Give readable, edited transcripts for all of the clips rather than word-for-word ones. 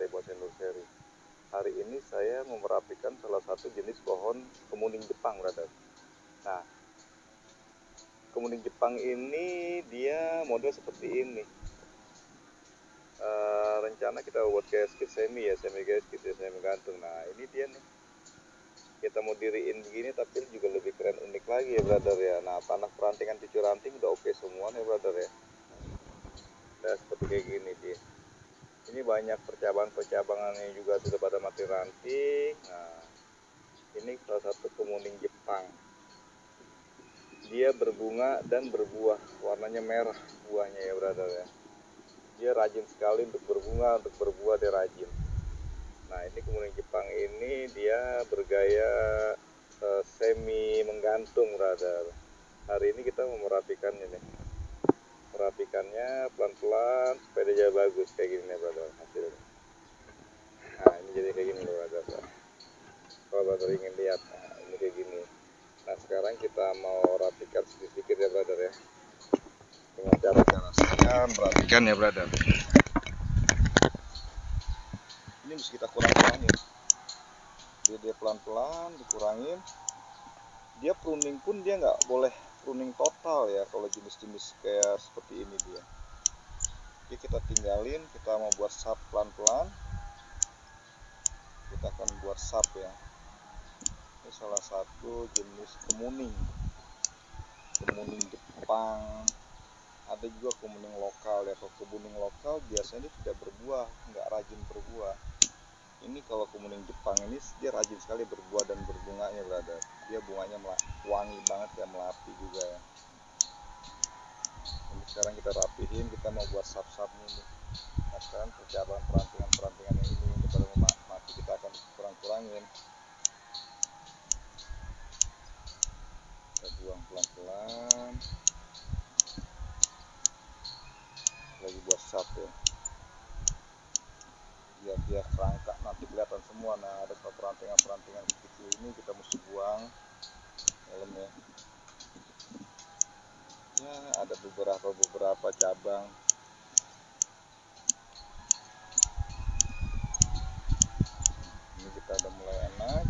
Ade Bonsai Nursery. Hari ini saya mau merapikan salah satu jenis pohon kemuning Jepang, brother. Nah, kemuning Jepang ini dia model seperti ini. Rencana kita buat kayak skit semi ya, semi gantung. Nah, ini dia nih. Kita mau diriin begini tapi juga lebih keren, unik lagi ya, brother ya. Nah, tanah perantingan cucu ranting udah oke semua nih, brother ya. Nah, seperti kayak gini dia. Ini banyak percabangan-percabangannya juga sudah pada mati ranting. Nah, ini salah satu kemuning Jepang. Dia berbunga dan berbuah, warnanya merah buahnya ya, brother ya. Dia rajin sekali untuk berbunga, untuk berbuah dia rajin. Nah, ini kemuning Jepang ini dia bergaya semi menggantung, brother. Hari ini kita mau merapikannya nih. Merapikannya pelan-pelan supaya dia bagus kayak gini nih, brother, hasilnya. Nah, ini jadi kayak gini loh, brother. Kalau brother ingin lihat, nah, ini kayak gini. Nah, sekarang kita mau rapikan sedikit-sedikit ya, brother ya. Dengan cara-cara saya merapikan ya, brother. Ini mesti kita kurang-kurangin. Dia pelan-pelan dikurangin. Dia pruning pun dia nggak boleh pruning total ya kalau jenis-jenis kayak seperti ini dia. Jadi kita tinggalin, kita mau buat sap pelan-pelan. Kita akan buat sap ya. Ini salah satu jenis kemuning Jepang. Ada juga kemuning lokal ya. Kalau kemuning lokal biasanya dia tidak berbuah, nggak rajin berbuah. Ini kalau kemuning Jepang ini dia rajin sekali berbuah dan berbunganya, brother. Dia bunganya wangi banget ya, melapi juga ya. Ini sekarang kita rapihin, kita mau buat sap-sapnya nih. Nah, sekarang percabangan perantingan ini daripada mati kita akan kurang-kurangin. Kita buang pelan-pelan. Lagi buat sap ya. Biar dia kerangka nanti kelihatan semua. Nah, ada perantingan kecil ini kita mesti buang dalamnya. Ya, ada beberapa cabang. Ini kita udah mulai enak.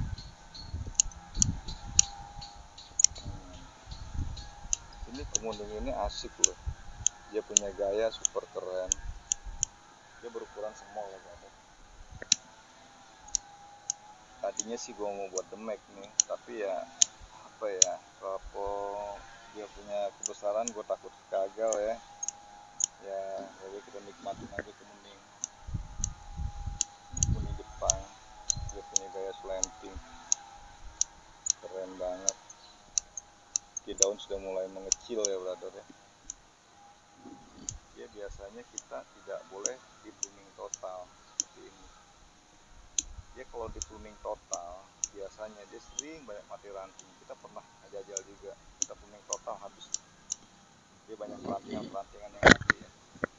Ini kemuning ini asik loh. Dia punya gaya super keren. Dia berukuran small ya, brother. Tadinya sih gue mau buat demek nih, tapi ya apa ya, kalau dia punya kebesaran gue takut gagal ya. Ya, jadi kita nikmatin aja kemuning Jepang. Dia punya gaya slanting, keren banget. Di daun sudah mulai mengecil ya, brother ya. Dia biasanya kita tidak boleh di pruning total seperti ini. Dia kalau di pruning total biasanya dia sering banyak mati ranting. Kita pernah jajal juga, kita pruning total habis. Dia banyak perantingan yang mati ya.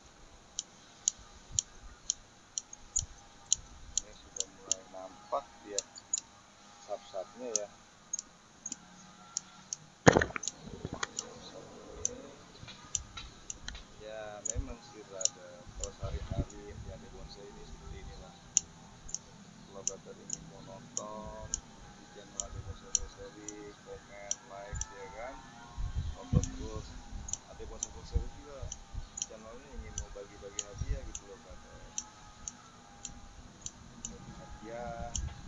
Ini sudah mulai nampak dia sap-sapnya ya. Ya memang sih, brother, kalau sehari-hari ya di bonsai ini seperti inilah. Kalau brother ini mau nonton di channel Ade Bonsai Nursery, komen, like ya kan, nonton terus. Ade Bonsai Nursery juga channelnya ingin mau bagi-bagi hadiah gitu loh, brother. Bagi hadiah,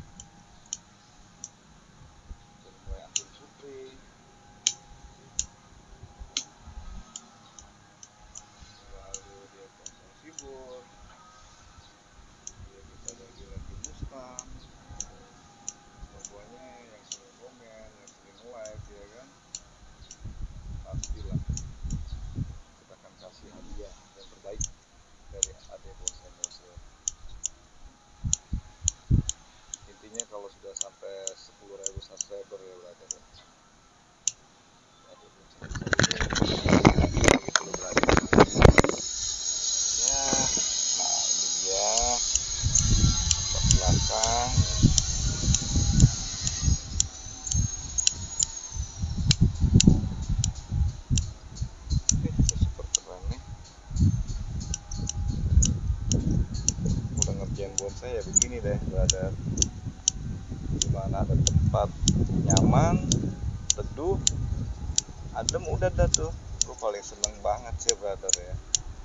dari mulai antin supri, lalu dia konsumsi bor, dia kita lagi mustang. Pokoknya yang sering komen, yang sering like ya kan, pastilah kita akan kasih hadiah yang terbaik dari Ade Bonsai Nursery. Intinya kalau sudah sampai 10.000 subscriber ya, brother ya. Ade Bonsai Nursery gitu loh, brother. Ya, nah ini dia ke belakang. Super keren nih. Udah ngerjain bonsai ya begini deh, brother. Dimana ada tempat nyaman, teduh, adem, udah dah tuh. Gue paling seneng banget sih, brother ya.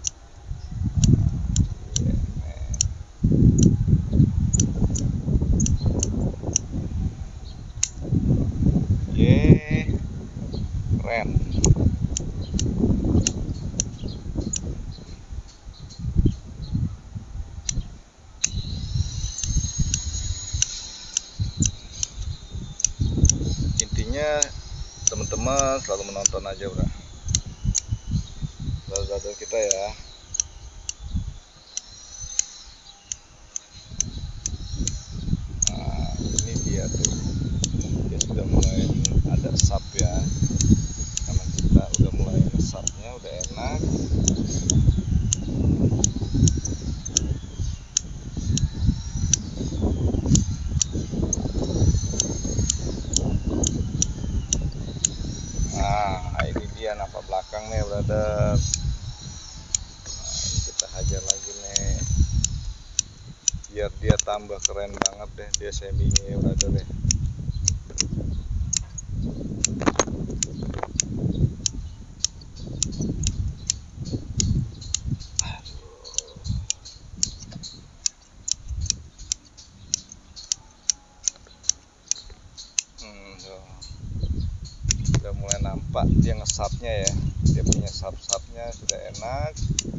Yeah, keren. Intinya teman-teman selalu menonton aja, bro. Brother kita ya. Nah, ini dia tuh. Dia sudah mulai ada sap ya. Karena kita udah mulai sapnya udah enak. Nah, ini dia nampak belakang nih, brother. Nah, ini kita hajar lagi nih. Biar dia tambah keren banget deh, dia seminya ya, brother deh. Udah mulai nampak dia ngesapnya ya, dia punya sap-sapnya sudah enak.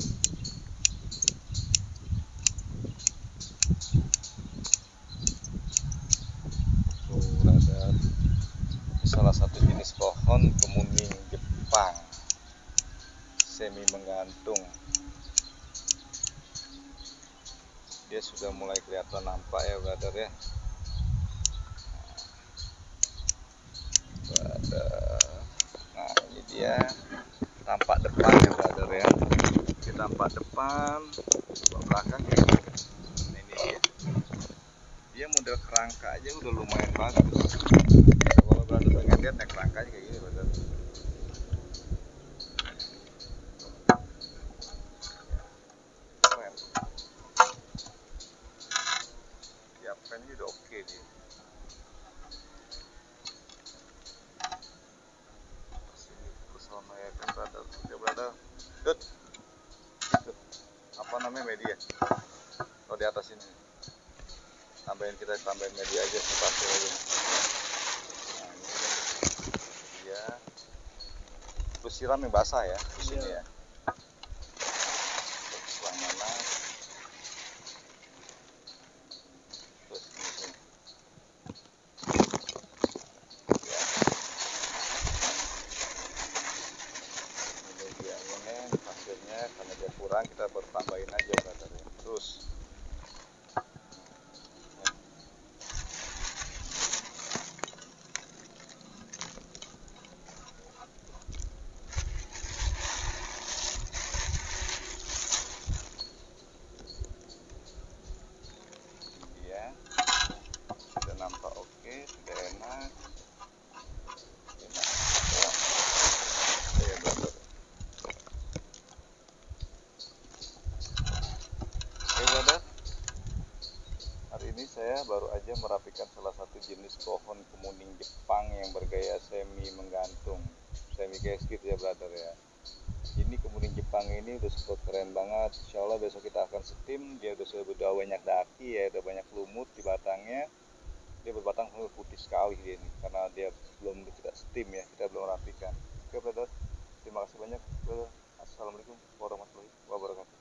Tuh, brother, salah satu jenis pohon kemuning Jepang semi menggantung. Dia sudah mulai kelihatan nampak ya, brother ya. Nah, ini dia tampak depan ya, brother ya. Kita tampak depan, belakang ya. Nah, ini dia. Dia model kerangka aja udah lumayan bagus. Kalau brother pengen lihat naik kerangkanya kayak gini, brother. Keren. Tiap pennya udah oke dia. Sama ya kan, brother. Oke, brother. Dut. Apa namanya media? Oh, di atas ini. Tambahin media aja, pasir aja. Nah, ini dia. Terus siram yang basah ya di sini ya. Selang mana? Terus di sini. Ya. Ini medianya nih, pasirnya karena dia kurang kita bertambahin aja, brother. Terus sudah nampak oke, sudah enak. Ya, brother. Oke, brother. Hari ini saya baru aja merapikan salah satu jenis pohon kemuning Jepang yang bergaya semi menggantung, semi kayak gitu ya, brother ya. Ini kemuning Jepang ini udah super keren banget. Insya Allah besok kita akan steam. Dia udah banyak daki ya, udah banyak lumut di batangnya. Dia berbatang putih sekali dia ini, karena dia belum kita steam ya, kita belum rapikan. Oke, brother, terima kasih banyak, brother. Assalamualaikum warahmatullahi wabarakatuh.